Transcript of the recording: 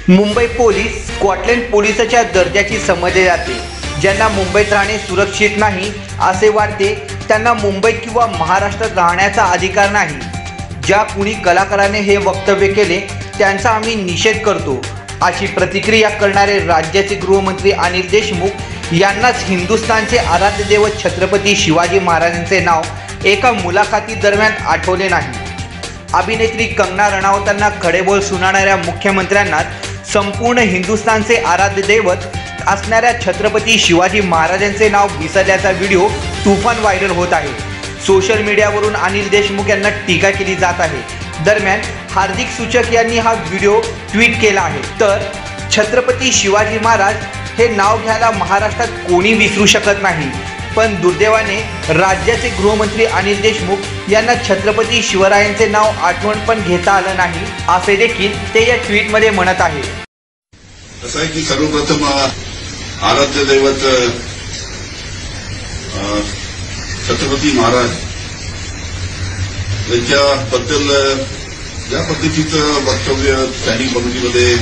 Mumbai police Scotland पोलिसाच्या दर्जाची समजले जाते। ज्यांना मुंबईत राहणे सुरक्षित नाही असे वाटते त्यांना मुंबईत किंवा महाराष्ट्रात राहण्याचा अधिकार नाही। ज्या कुणी कलाकाराने हे वक्तव्य केले त्यांचा आम्ही निषेध करतो, अशी प्रतिक्रिया करणारे राज्याचे गृहमंत्री अनिल देशमुख यांनाच हिंदुस्थानचे आराध्य दैवत छत्रपती शिवाजी महाराजांचे नाव एका मुलाखतीदरम्यान आठवले नाही। अभिनेत्री कंगना रणावतांना खडे बोल सुनावणाऱ्या मुख्यमंत्र्यांना संपूर्ण हिंदुस्थानचे आराध्य दैवत असणाऱ्या छत्रपती शिवाजी महाराजांचे नाव विसरल्याचा व्हिडिओ तुफान व्हायरल होत आहे। सोशल मीडियावरून अनिल देशमुख यांना टीका केली जात आहे। दरम्यान हार्दिक सूचक यांनी हा व्हिडिओ ट्विट केला आहे। तर छत्रपती शिवाजी महाराज हे नाव घ्यायला महाराष्ट्रात कोणी विसरू शकत नाही, पण दुर्दैवाने राज्याचे गृहमंत्री अनिल देशमुख यांना छत्रपती शिवरायांचे नाव आठवण पण घेता आलं नाही, असे देखील ते या ट्विटमध्ये म्हणत आहे। असं आहे की सर्वप्रथम आराध्य दैवत छत्रपती महाराज यांच्याबद्दल या पद्धतीचं वक्तव्य स्टँडिंग कमिटीमध्ये